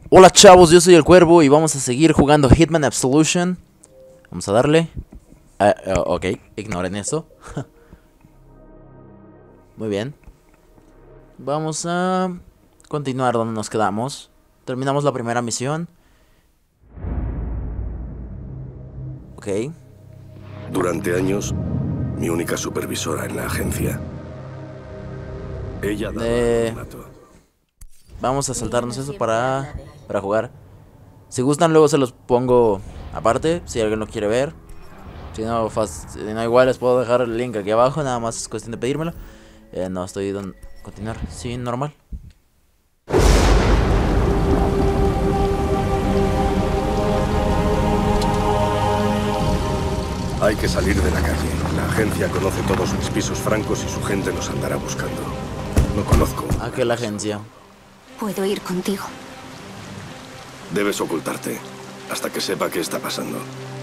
Hola chavos, yo soy el Cuervo y vamos a seguir jugando Hitman Absolution. Vamos a darle. Ok, ignoren eso. Muy bien. Vamos a continuar donde nos quedamos. Terminamos la primera misión. Ok. Durante años, mi única supervisora en la agencia. Ella daba anonimato. Vamos a saltarnos eso para jugar. Si gustan, luego se los pongo aparte, si alguien lo quiere ver. Si no, igual les puedo dejar el link aquí abajo, nada más es cuestión de pedírmelo. No, estoy donde continuar, sí, normal. Hay que salir de la calle. La agencia conoce todos mis pisos francos y su gente nos andará buscando. No conozco. ¿A qué la agencia? Puedo ir contigo. Debes ocultarte hasta que sepa qué está pasando.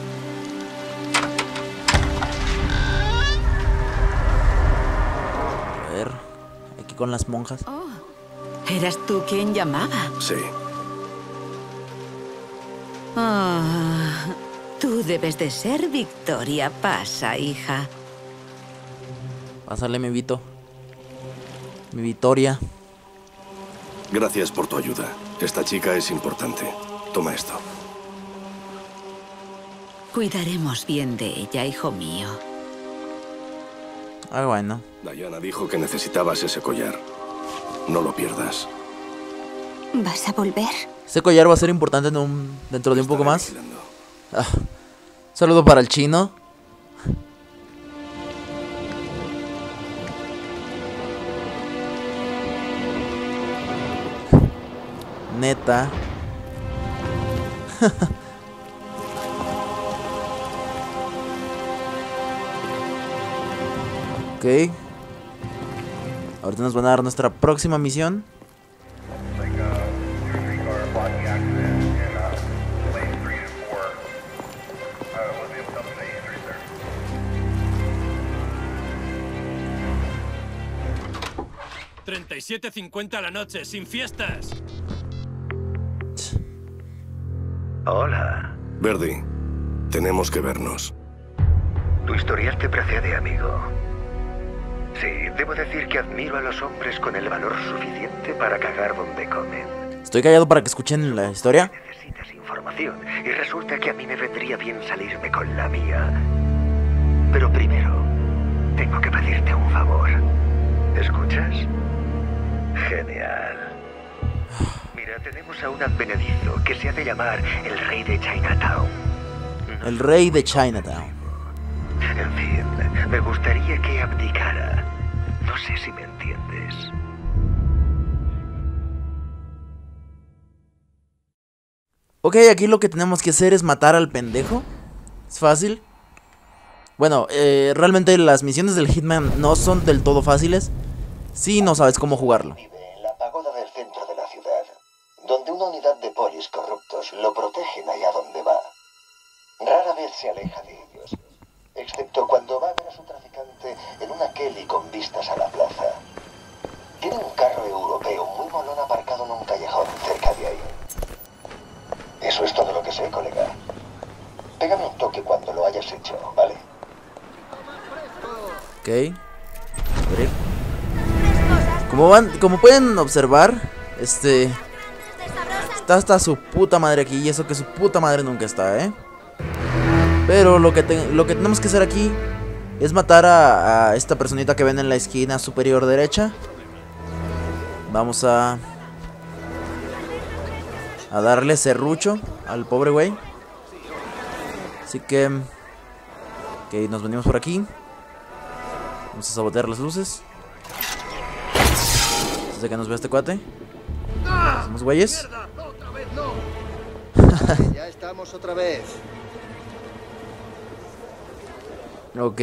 A ver, aquí con las monjas. Oh, ¿eras tú quien llamaba? Sí. Tú debes de ser Victoria. Pasa, hija. Pásale mi Vito. Mi Victoria. Gracias por tu ayuda. Esta chica es importante. Toma esto. Cuidaremos bien de ella, hijo mío. Ah, bueno. Diana dijo que necesitabas ese collar. No lo pierdas. ¿Vas a volver? Ese collar va a ser importante dentro de un poco más. Saludo para el chino. Neta. Ok. Ahorita nos van a dar nuestra próxima misión. $37.50 a la noche, sin fiestas. Hola. Verdi, tenemos que vernos. Tu historial te precede, amigo. Sí, debo decir que admiro a los hombres con el valor suficiente para cagar donde comen. Estoy callado para que escuchen la historia. Necesitas información y resulta que a mí me vendría bien salirme con la mía. Pero primero, tengo que pedirte un favor. ¿Escuchas? Genial. Mira, tenemos a un advenedizo que se ha de llamar el Rey de Chinatown. El Rey de Chinatown. En fin, me gustaría que abdicara. No sé si me entiendes. Ok, aquí lo que tenemos que hacer es matar al pendejo. Es fácil. Bueno, realmente las misiones del Hitman no son del todo fáciles si no sabes cómo jugarlo. Vive en la pagoda del centro de la ciudad, donde una unidad de polis corruptos lo protegen allá donde va. Rara vez se aleja de ellos, excepto cuando va a ver a su traficante en una Kelly con vistas a la plaza. Tiene un carro europeo muy molón aparcado en un callejón cerca de ahí. Eso es todo lo que sé, colega. Pégame un toque cuando lo hayas hecho, ¿vale? Ok. Como pueden observar, está hasta su puta madre aquí. Y eso que su puta madre nunca está, Pero lo que tenemos que hacer aquí es matar a esta personita que ven en la esquina superior derecha. Vamos a darle serrucho al pobre güey. Así que ok, nos venimos por aquí. Vamos a sabotear las luces antes de que nos vea este cuate. Somos güeyes. Ya estamos otra vez. Ok.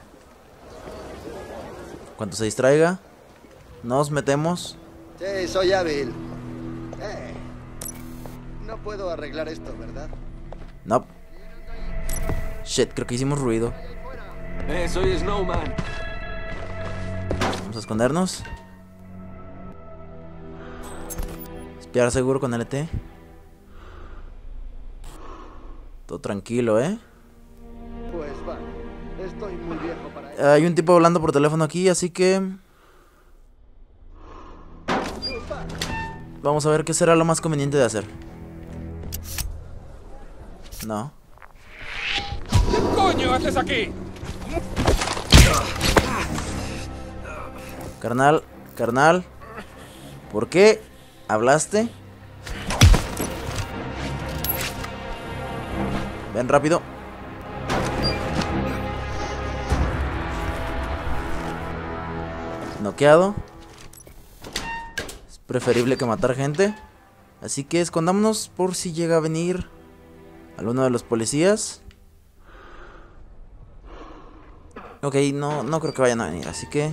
Cuando se distraiga, nos metemos. Sí, soy hábil. No puedo arreglar esto, ¿verdad? No. Shit, creo que hicimos ruido. Soy Snowman. Vamos a escondernos. Espiar seguro con LT. Todo tranquilo, ¿eh? Pues vale, estoy muy viejo para eso. Hay un tipo hablando por teléfono aquí, así que... vamos a ver qué será lo más conveniente de hacer. No. ¿Qué coño haces aquí? Carnal, carnal. ¿Por qué hablaste? Ven rápido. Noqueado. Es preferible que matar gente. Así que escondámonos por si llega a venir alguno de los policías. Ok, no creo que vayan a venir, así que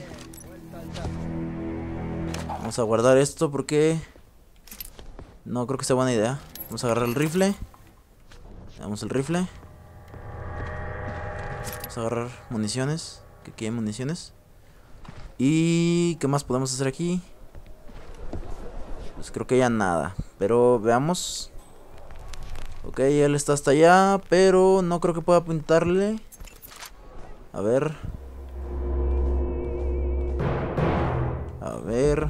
vamos a guardar esto porque no creo que sea buena idea. Vamos a agarrar el rifle. Damos el rifle. Vamos a agarrar municiones, que aquí hay municiones. ¿Y qué más podemos hacer aquí? Pues creo que ya nada, pero veamos. Ok, él está hasta allá, pero no creo que pueda apuntarle. A ver. A ver.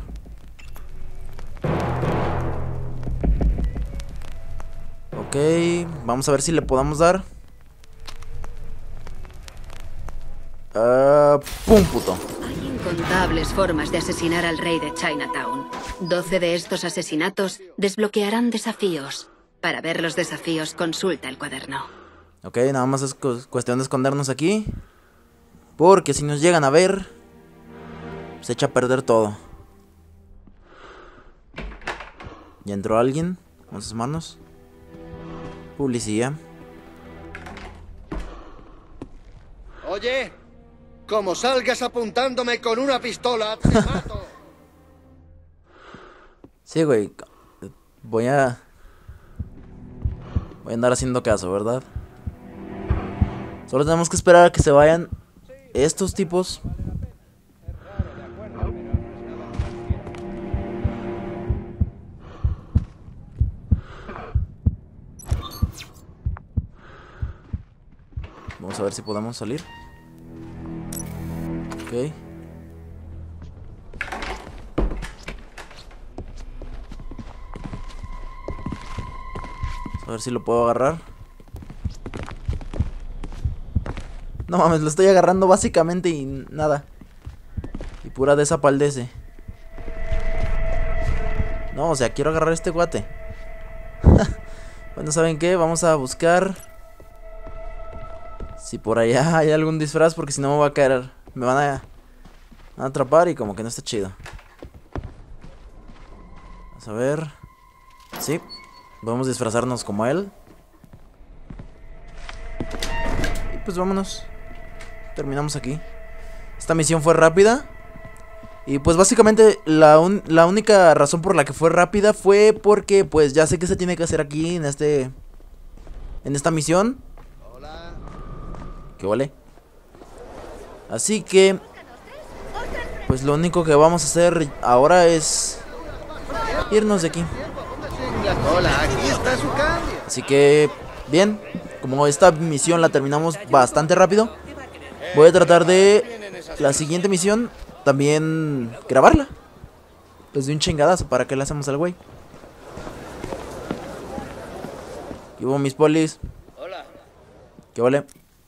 Ok, vamos a ver si le podemos dar. ¡Pum, puto! Hay incontables formas de asesinar al rey de Chinatown. 12 de estos asesinatos desbloquearán desafíos. Para ver los desafíos, consulta el cuaderno. Ok, nada más es cuestión de escondernos aquí. Porque si nos llegan a ver, se echa a perder todo. ¿Ya entró alguien? Vamos a asomarnos. Policía. Oye, como salgas apuntándome con una pistola, te mato. Sí, güey. Voy a andar haciendo caso, ¿verdad? Solo tenemos que esperar a que se vayan estos tipos. Vamos a ver si podemos salir. Ok. A ver si lo puedo agarrar. No mames, lo estoy agarrando básicamente y nada. Y pura desapaldece. No, o sea, quiero agarrar a este guate. Bueno, ¿saben qué? Vamos a buscar si por allá hay algún disfraz, porque si no me va a caer. Me van a atrapar y como que no está chido. Vamos a ver. Sí, podemos disfrazarnos como él. Y pues vámonos. Terminamos aquí. Esta misión fue rápida. Y pues básicamente la única razón por la que fue rápida fue porque pues ya sé qué se tiene que hacer aquí en esta misión. ¿Qué vale? Así que pues lo único que vamos a hacer ahora es irnos de aquí. Hola, aquí está su cambio. Así que bien, como esta misión la terminamos bastante rápido, voy a tratar de la siguiente misión también grabarla. Pues de un chingadazo, ¿para qué le hacemos al güey? ¿Qué hubo, mis polis? Hola. ¿Qué vale?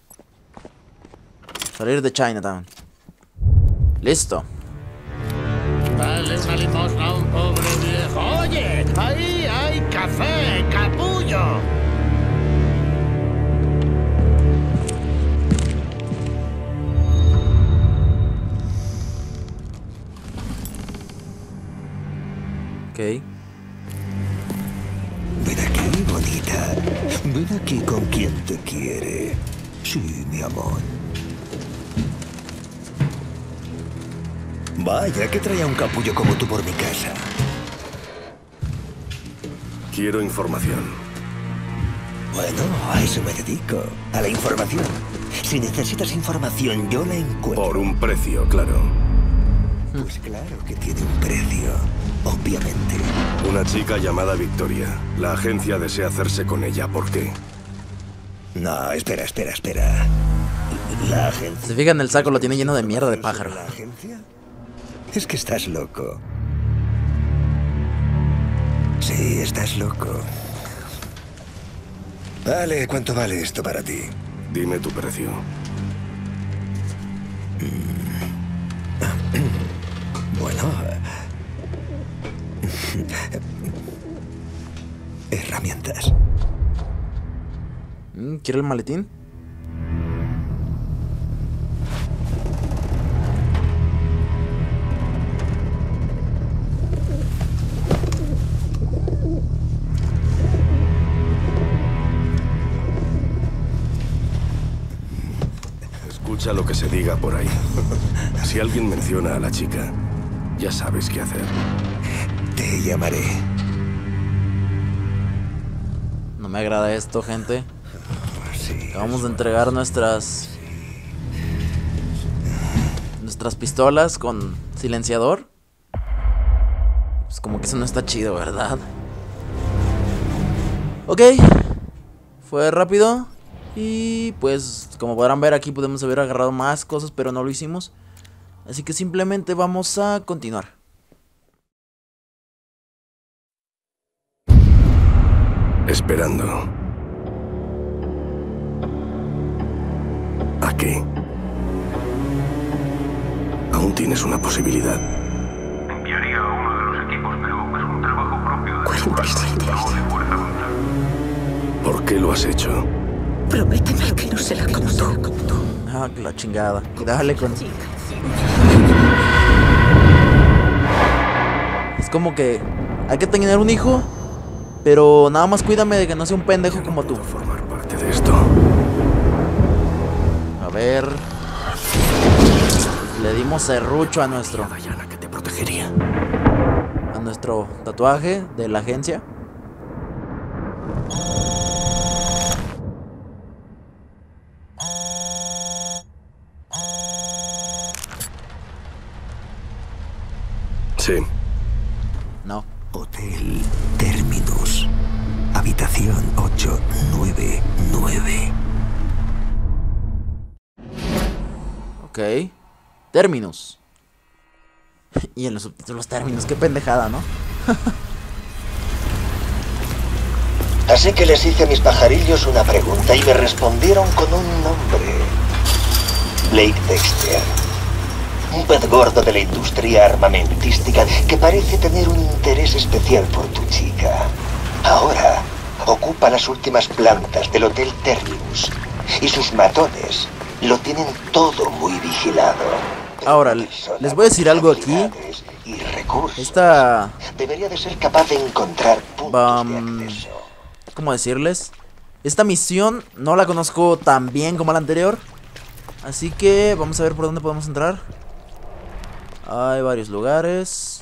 Salir de Chinatown. Listo. Dale una limosna a un pobre viejo. Oye, ahí hay café, capullo. Ok. Ven aquí, bonita. Ven aquí con quien te quiere. Sí, mi amor. Vaya, que traía un capullo como tú por mi casa. Quiero información. Bueno, a eso me dedico. A la información. Si necesitas información, yo la encuentro. Por un precio, claro. Pues claro que tiene un precio. Obviamente. Una chica llamada Victoria. La agencia desea hacerse con ella. ¿Por qué? No, espera. ¿La agencia? Se fijan, el saco lo tiene lleno de mierda de pájaro. ¿La agencia? Es que estás loco. Sí, estás loco. Vale, ¿cuánto vale esto para ti? Dime tu precio. Bueno... herramientas. ¿Quiere el maletín? Escucha lo que se diga por ahí. Si alguien menciona a la chica, ya sabes qué hacer. Te llamaré. No me agrada esto, gente. Sí, Acabamos de entregar nuestras pistolas con silenciador. Pues como que eso no está chido, ¿verdad? Ok. Fue rápido. Y pues como podrán ver, aquí podemos haber agarrado más cosas, pero no lo hicimos. Así que simplemente vamos a continuar. Esperando. Aquí. Aún tienes una posibilidad. Enviaría a uno de los equipos, pero es un trabajo propio de 47. ¿Por qué lo has hecho? Prométeme que no será como tú. Ah, que la chingada. Dale con... Es como que hay que tener un hijo, pero nada más cuídame de que no sea un pendejo como tú. Formar parte de esto. A ver. Le dimos serrucho a nuestro... Diana, que te protegería. a nuestro tatuaje de la agencia. Sí. No. Hotel Terminus. Habitación 899. Ok. Terminus. Y en los subtítulos Terminus. Qué pendejada, ¿no? Así que les hice a mis pajarillos una pregunta y me respondieron con un nombre. Blake Dexter. Un pez gordo de la industria armamentística que parece tener un interés especial por tu chica. Ahora ocupa las últimas plantas del Hotel Terminus y sus matones lo tienen todo muy vigilado. Ahora, les voy a decir algo aquí. Esta... debería de ser capaz de encontrar puntos de acceso. ¿Cómo decirles? Esta misión no la conozco tan bien como la anterior. Así que vamos a ver por dónde podemos entrar. Hay varios lugares.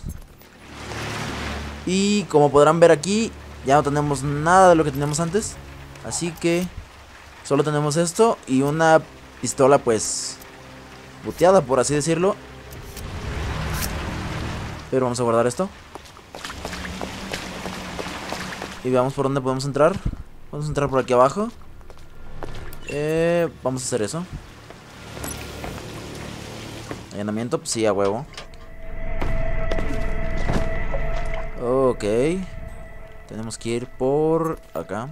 Y como podrán ver aquí, ya no tenemos nada de lo que teníamos antes. Así que solo tenemos esto y una pistola pues buteada, por así decirlo. Pero vamos a guardar esto. Y veamos por dónde podemos entrar. Vamos a entrar por aquí abajo. Vamos a hacer eso. Allanamiento, pues sí, a huevo. Ok. Tenemos que ir por acá.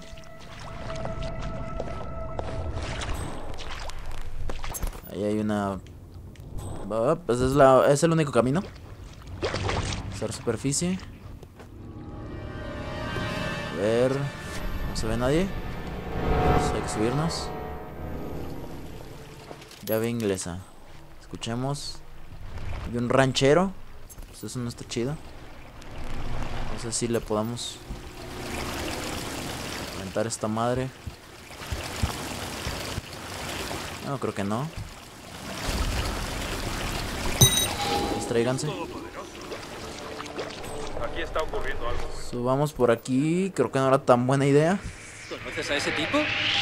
Ahí hay una... pues es el único camino. Hacer superficie. A ver... No se ve nadie. Pues hay que subirnos. Llave inglesa. Escuchemos. Hay un ranchero. Pues eso no está chido. No sé si le podamos aventar esta madre. No, creo que no. Distráiganse. Aquí está ocurriendo algo. Subamos por aquí. Creo que no era tan buena idea. ¿Conoces a ese tipo?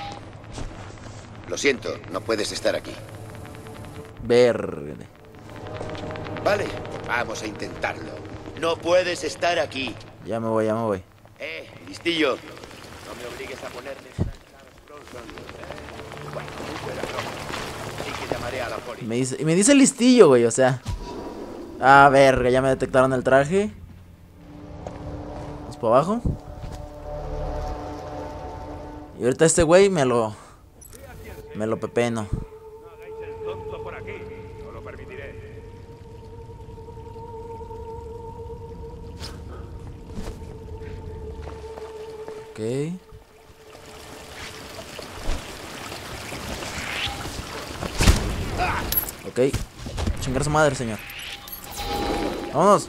Lo siento, no puedes estar aquí. Verde. Vale, vamos a intentarlo. No puedes estar aquí. Ya me voy, ya me voy. Listillo. No me obligues a ponerme... Me dice listillo, güey, o sea. A ver, ya me detectaron el traje. Vamos por abajo. Y ahorita este güey me lo pepeno. Ok. Ok. Chingar su madre, señor. Vámonos.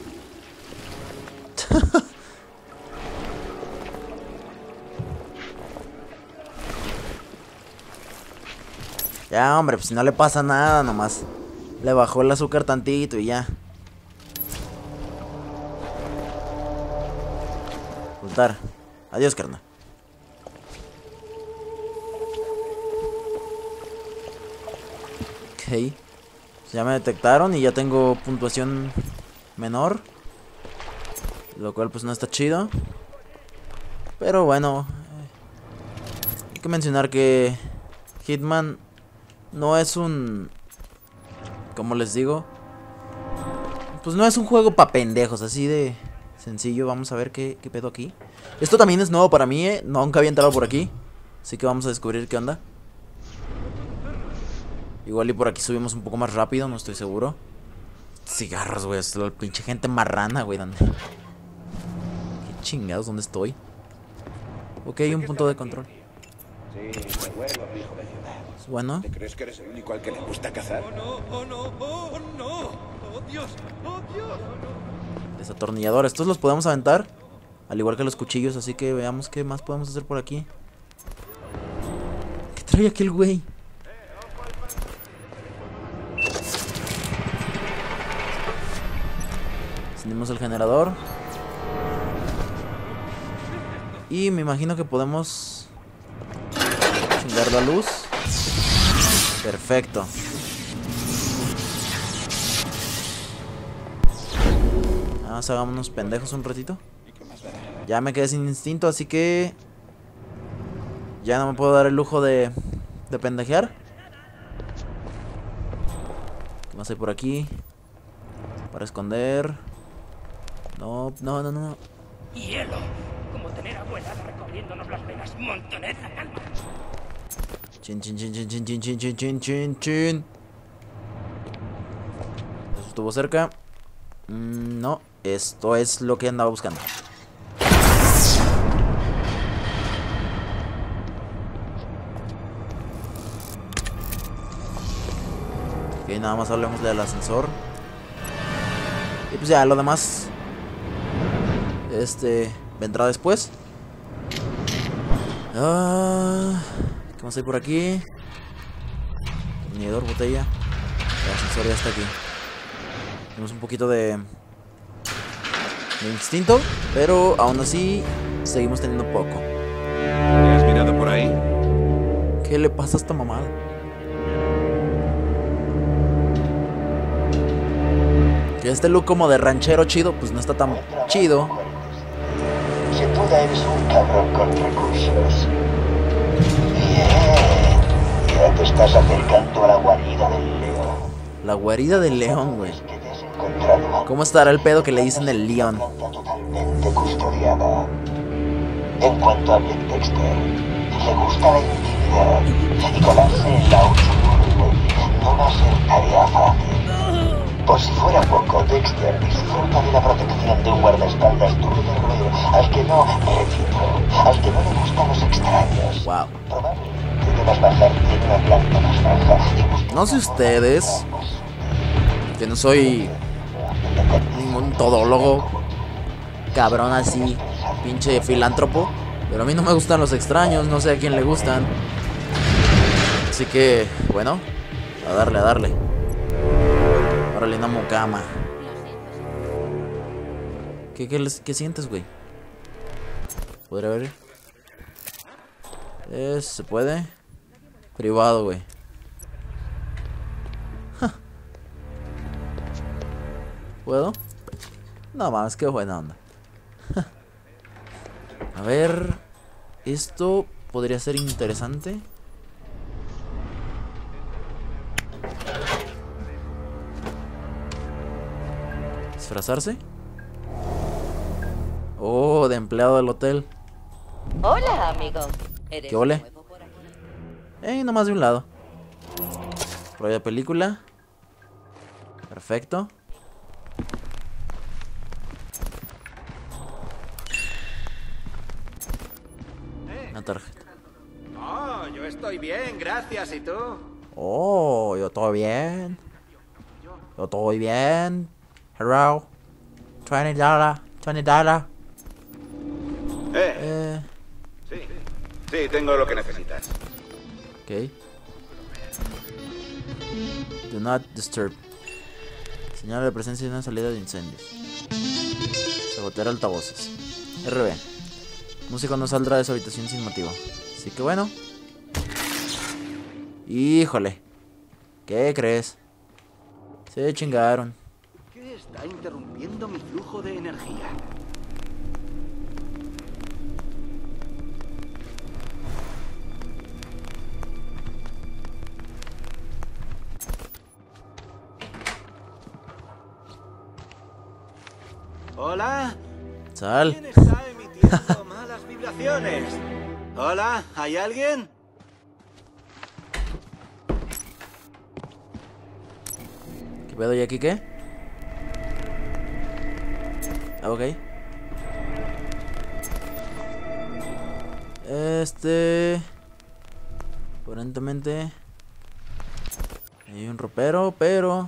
Ya, hombre, pues si no le pasa nada, nomás le bajó el azúcar tantito y ya. Ocultar. Adiós, carnal. Ok. Ya me detectaron y ya tengo puntuación menor. Lo cual pues no está chido. Pero bueno. Hay que mencionar que Hitman no es un... ¿Cómo les digo? Pues no es un juego pa' pendejos, así de sencillo. Vamos a ver qué pedo aquí. Esto también es nuevo para mí, nunca había entrado por aquí. Así que vamos a descubrir qué onda. Igual y por aquí subimos un poco más rápido, no estoy seguro. Cigarros, güey, es la pinche gente marrana, güey. ¿Dónde? ¿Qué chingados? ¿Dónde estoy? Ok, un punto de control. Sí, me vuelvo hijo de ciudad. Bueno. ¿Te crees que eres el único al que le gusta cazar? Oh no, oh no, oh no. Oh Dios, oh Dios. Desatornillador, estos los podemos aventar. Al igual que los cuchillos, así que veamos qué más podemos hacer por aquí. ¿Qué trae aquel güey? Encendimos el generador. Y me imagino que podemos chingar la luz. Perfecto. Vamos, hagámonos pendejos un ratito. Ya me quedé sin instinto, así que ya no me puedo dar el lujo de pendejear. ¿Qué más hay por aquí? Para esconder. No. Hielo, como tener abuela recorriéndonos las venas montoneta calma. Chin. Eso estuvo cerca. No, esto es lo que andaba buscando. Ok, nada más hablemos del ascensor. Y pues ya, lo demás vendrá después. ¿Qué más hay por aquí? Tornillador, botella. El ascensor ya está aquí. Tenemos un poquito de instinto, pero aún así seguimos teniendo poco. ¿Has mirado por ahí? ¿Qué le pasa a esta mamada? Que este look como de ranchero chido, pues no está tan chido. Sin duda eres un cabrón con recursos. Bien. Ya te estás acercando a la guarida del león. La guarida del león, güey. ¿Cómo estará el pedo que le dicen el león? Totalmente custodiada. En cuanto a Blake Dexter, le gusta la intimidad y colarse en la 8 no va a ser tarea fácil. Por si fuera poco, Dexter disfruta de la protección de un guardaespaldas duro de roer al que no, repito, al que no le gustan los extraños. Wow. Probablemente debas bajarte en una planta más baja y buscar... No sé ustedes, que no soy ningún todólogo, cabrón así, pinche filántropo, pero a mí no me gustan los extraños, no sé a quién le gustan. Así que, bueno, a darle. Órale, una mocama. ¿Qué sientes, güey? ¿Podría ver? Se puede. Privado, güey. ¿Puedo? No mames, qué buena onda. A ver. Esto podría ser interesante. ¿Disfrazarse? Oh, de empleado del hotel. Hola, amigo. ¿Qué ole? Nomás de un lado. Rollo de película. Perfecto. Una tarjeta. Oh, yo estoy bien, gracias. ¿Y tú? Oh, yo todo bien. Yo todo bien. Hello. $20. $20. Sí, tengo lo que necesitas. Ok. Do not disturb. Señala la presencia de una salida de incendios. Sabotear altavoces. RB. Músico no saldrá de su habitación sin motivo. Así que bueno. Híjole. ¿Qué crees? Se chingaron. ¿Qué está interrumpiendo mi flujo de energía? Hola. Sal. ¿Quién está emitiendo malas vibraciones? Hola, ¿hay alguien? ¿Qué pedo y aquí qué? Ok. Aparentemente hay un ropero, pero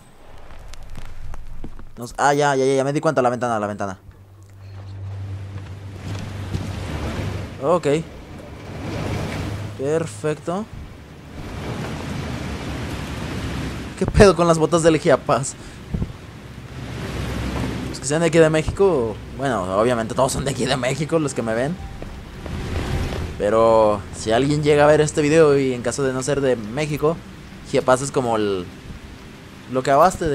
ya me di cuenta. La ventana. Ok. Perfecto. ¿Qué pedo con las botas de Legiapaz? Los que sean de aquí de México. Bueno, obviamente todos son de aquí de México los que me ven. Pero si alguien llega a ver este video y en caso de no ser de México, Legiapaz es como lo que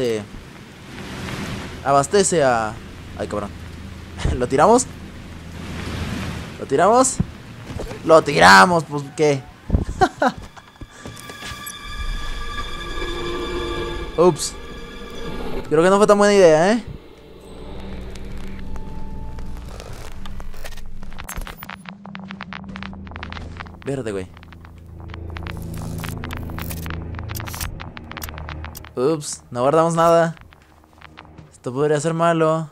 abastece a... Ay, cabrón. ¿Lo tiramos? ¿Lo tiramos? ¡Lo tiramos! Pues, ¿qué? Ups. Creo que no fue tan buena idea, ¿eh? Verde, güey. Ups, no guardamos nada. Esto podría ser malo.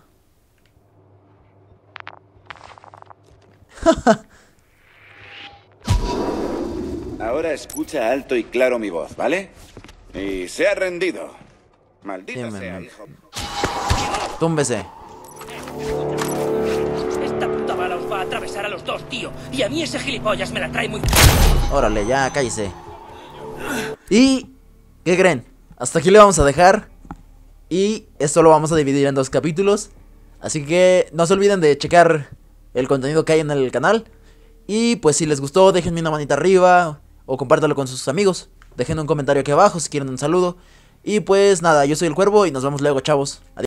Ahora escucha alto y claro mi voz, ¿vale? Y se ha rendido. Maldita sea, hijo. Túmbese. Esta puta bala os va a atravesar a los dos, tío. Y a mí ese gilipollas me la trae muy... Órale, ya, cállese. ¿Y qué creen? Hasta aquí le vamos a dejar. Y esto lo vamos a dividir en 2 capítulos. Así que no se olviden de checar el contenido que hay en el canal. Y pues si les gustó, déjenme una manita arriba o compártalo con sus amigos. Dejen un comentario aquí abajo si quieren un saludo. Y pues nada, yo soy el Cuervo y nos vemos luego, chavos. Adiós.